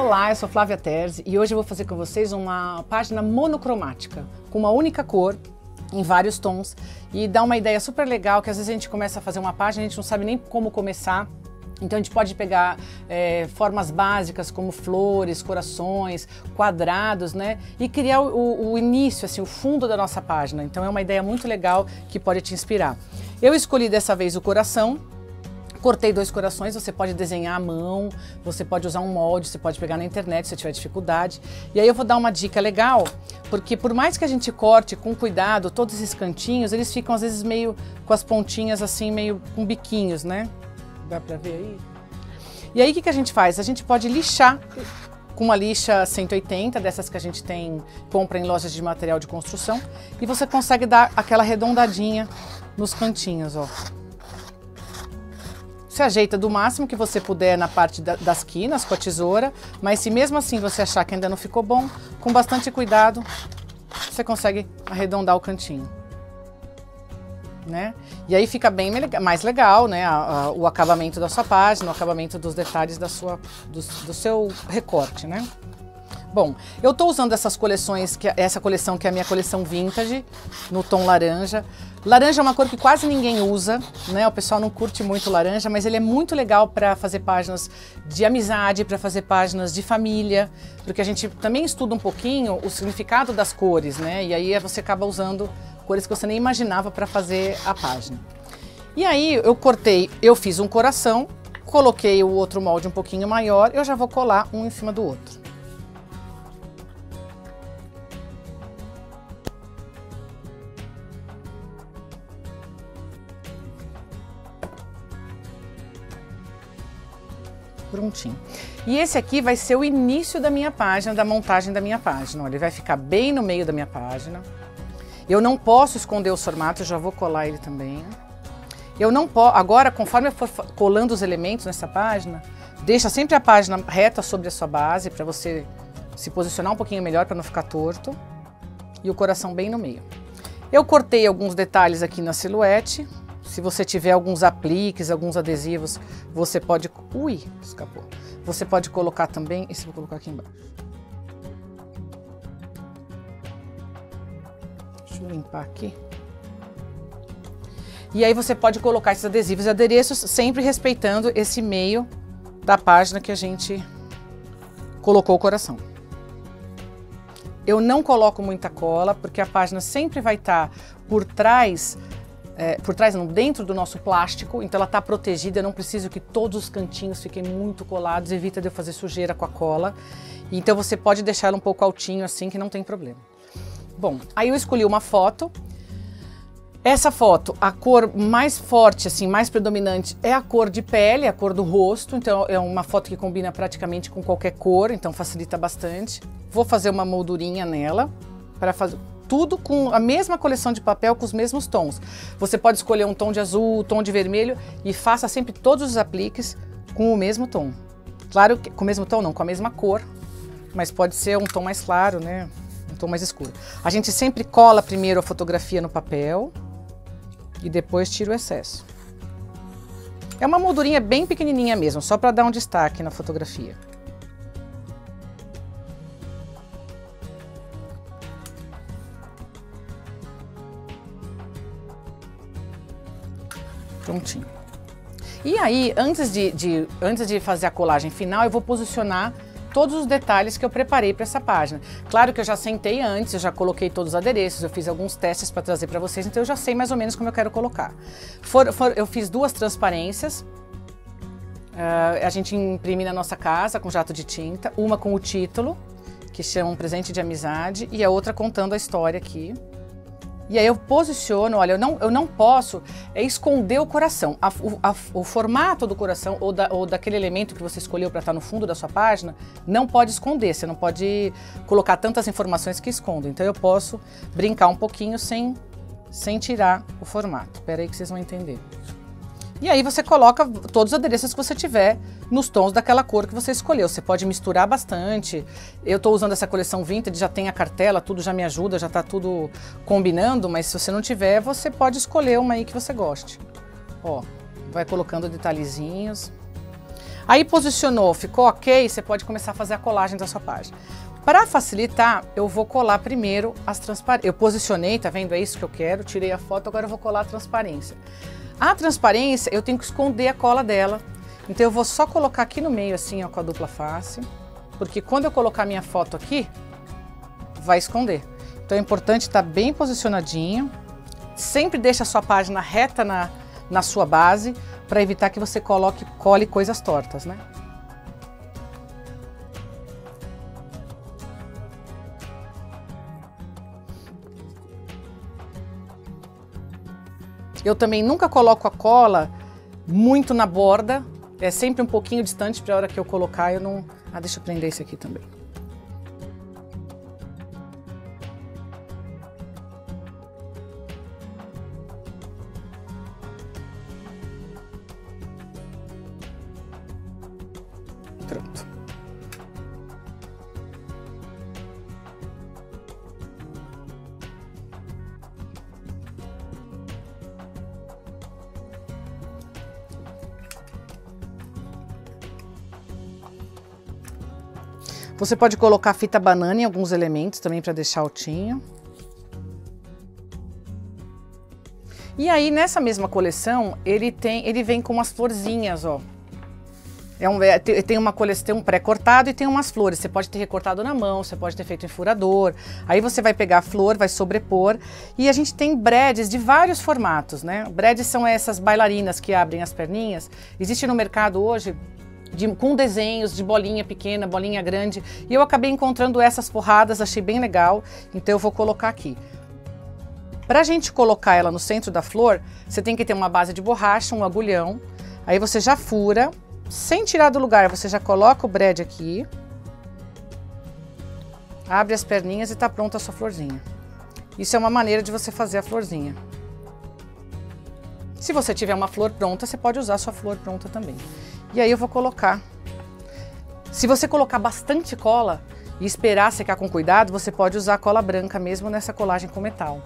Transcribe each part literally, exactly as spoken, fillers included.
Olá, eu sou Flávia Terzi e hoje eu vou fazer com vocês uma página monocromática, com uma única cor, em vários tons, e dá uma ideia super legal que às vezes a gente começa a fazer uma página e a gente não sabe nem como começar. Então a gente pode pegar é, formas básicas como flores, corações, quadrados, né? E criar o, o início, assim, o fundo da nossa página. Então é uma ideia muito legal que pode te inspirar. Eu escolhi dessa vez o coração. Cortei dois corações, você pode desenhar à mão, você pode usar um molde, você pode pegar na internet se tiver dificuldade. E aí eu vou dar uma dica legal, porque por mais que a gente corte com cuidado todos esses cantinhos, eles ficam às vezes meio com as pontinhas assim, meio com biquinhos, né? Dá pra ver aí? E aí o que, que a gente faz? A gente pode lixar com uma lixa cento e oitenta, dessas que a gente tem, compra em lojas de material de construção, e você consegue dar aquela arredondadinha nos cantinhos, ó. Você ajeita do máximo que você puder na parte da, das quinas com a tesoura, mas se mesmo assim você achar que ainda não ficou bom, com bastante cuidado, você consegue arredondar o cantinho, né? E aí fica bem mais legal, né? A, a, o acabamento da sua página, o acabamento dos detalhes da sua, do, do seu recorte, né? Bom, eu estou usando essas coleções, que, essa coleção que é a minha coleção vintage, no tom laranja. Laranja é uma cor que quase ninguém usa, né? O pessoal não curte muito laranja, mas ele é muito legal para fazer páginas de amizade, para fazer páginas de família, porque a gente também estuda um pouquinho o significado das cores, né? E aí você acaba usando cores que você nem imaginava para fazer a página. E aí eu cortei, eu fiz um coração, coloquei o outro molde um pouquinho maior, eu já vou colar um em cima do outro. Prontinho. E esse aqui vai ser o início da minha página, da montagem da minha página. Olha, ele vai ficar bem no meio da minha página. Eu não posso esconder os formatos, eu já vou colar ele também. Eu não posso, agora, conforme eu for colando os elementos nessa página, deixa sempre a página reta sobre a sua base, para você se posicionar um pouquinho melhor, para não ficar torto. E o coração bem no meio. Eu cortei alguns detalhes aqui na silhuete. Se você tiver alguns apliques, alguns adesivos, você pode... Ui, escapou. Você pode colocar também... Esse eu vou colocar aqui embaixo. Deixa eu limpar aqui. E aí você pode colocar esses adesivos e adereços, sempre respeitando esse meio da página que a gente colocou o coração. Eu não coloco muita cola, porque a página sempre vai estar por trás... É, por trás não, dentro do nosso plástico, então ela está protegida, eu não preciso que todos os cantinhos fiquem muito colados, evita de eu fazer sujeira com a cola, então você pode deixar ela um pouco altinho assim que não tem problema. Bom, aí eu escolhi uma foto, essa foto, a cor mais forte, assim, mais predominante é a cor de pele, a cor do rosto, então é uma foto que combina praticamente com qualquer cor, então facilita bastante. Vou fazer uma moldurinha nela, para fazer... Tudo com a mesma coleção de papel, com os mesmos tons. Você pode escolher um tom de azul, tom de vermelho e faça sempre todos os apliques com o mesmo tom. Claro que com o mesmo tom não, com a mesma cor, mas pode ser um tom mais claro, né? Um tom mais escuro. A gente sempre cola primeiro a fotografia no papel e depois tira o excesso. É uma moldurinha bem pequenininha mesmo, só para dar um destaque na fotografia. Prontinho. E aí, antes de, de, antes de fazer a colagem final, eu vou posicionar todos os detalhes que eu preparei para essa página. Claro que eu já sentei antes, eu já coloquei todos os adereços, eu fiz alguns testes para trazer para vocês, então eu já sei mais ou menos como eu quero colocar. For, for, eu fiz duas transparências, uh, a gente imprime na nossa casa com jato de tinta, uma com o título, que chama Um Presente de Amizade, e a outra contando a história aqui. E aí eu posiciono, olha, eu não, eu não posso é, esconder o coração. A, o, a, o formato do coração ou, da, ou daquele elemento que você escolheu para estar no fundo da sua página, não pode esconder, você não pode colocar tantas informações que escondam. Então eu posso brincar um pouquinho sem, sem tirar o formato. Espera aí que vocês vão entender. E aí você coloca todos os adereços que você tiver nos tons daquela cor que você escolheu. Você pode misturar bastante. Eu estou usando essa coleção vintage, já tem a cartela, tudo já me ajuda, já está tudo combinando, mas se você não tiver, você pode escolher uma aí que você goste. Ó, vai colocando detalhezinhos. Aí posicionou, ficou ok, você pode começar a fazer a colagem da sua página. Para facilitar, eu vou colar primeiro as transparências. Eu posicionei, tá vendo? É isso que eu quero, tirei a foto, agora eu vou colar a transparência. A transparência, eu tenho que esconder a cola dela. Então eu vou só colocar aqui no meio, assim, ó, com a dupla face. Porque quando eu colocar minha foto aqui, vai esconder. Então é importante estar bem posicionadinho. Sempre deixa a sua página reta na, na sua base, para evitar que você coloque, cole coisas tortas, né? Eu também nunca coloco a cola muito na borda, é sempre um pouquinho distante para a hora que eu colocar eu não... Ah, deixa eu prender esse aqui também. Pronto. Você pode colocar fita banana em alguns elementos também para deixar altinho. E aí nessa mesma coleção ele tem, ele vem com umas florzinhas, ó. É um, é, tem uma coleção, tem um pré-cortado e tem umas flores. Você pode ter recortado na mão, você pode ter feito em furador. Aí você vai pegar a flor, vai sobrepor. E a gente tem brads de vários formatos, né? Brads são essas bailarinas que abrem as perninhas. Existe no mercado hoje de, com desenhos de bolinha pequena, bolinha grande. E eu acabei encontrando essas forradas, achei bem legal. Então eu vou colocar aqui. Para a gente colocar ela no centro da flor, você tem que ter uma base de borracha, um agulhão. Aí você já fura. Sem tirar do lugar, você já coloca o brad aqui, abre as perninhas e tá pronta a sua florzinha. Isso é uma maneira de você fazer a florzinha. Se você tiver uma flor pronta, você pode usar a sua flor pronta também. E aí eu vou colocar. Se você colocar bastante cola e esperar secar com cuidado, você pode usar cola branca mesmo nessa colagem com metal.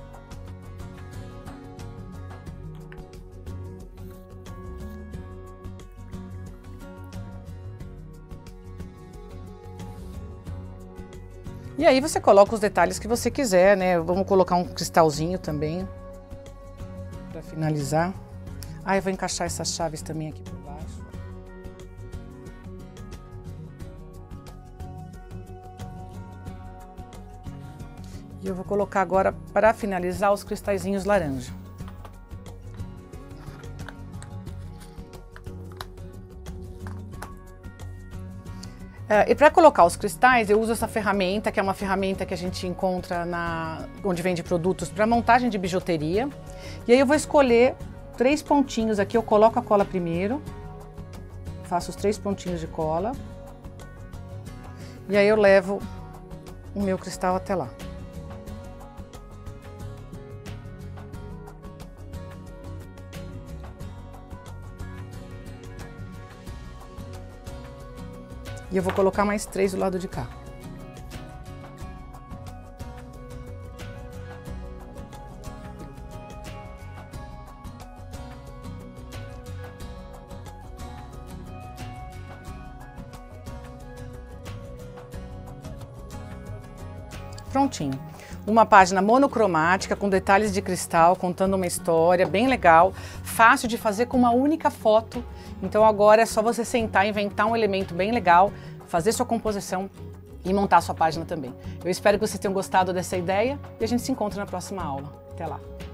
E aí você coloca os detalhes que você quiser, né? Vamos colocar um cristalzinho também, para finalizar. Ah, eu vou encaixar essas chaves também aqui por baixo. E eu vou colocar agora, para finalizar, os cristalzinhos laranja. Uh, e para colocar os cristais, eu uso essa ferramenta, que é uma ferramenta que a gente encontra na, onde vende produtos para montagem de bijuteria. E aí eu vou escolher três pontinhos aqui, eu coloco a cola primeiro, faço os três pontinhos de cola. E aí eu levo o meu cristal até lá. E eu vou colocar mais três do lado de cá. Prontinho. Uma página monocromática com detalhes de cristal, contando uma história bem legal, fácil de fazer com uma única foto. Então agora é só você sentar, inventar um elemento bem legal, fazer sua composição e montar sua página também. Eu espero que vocês tenham gostado dessa ideia e a gente se encontra na próxima aula. Até lá!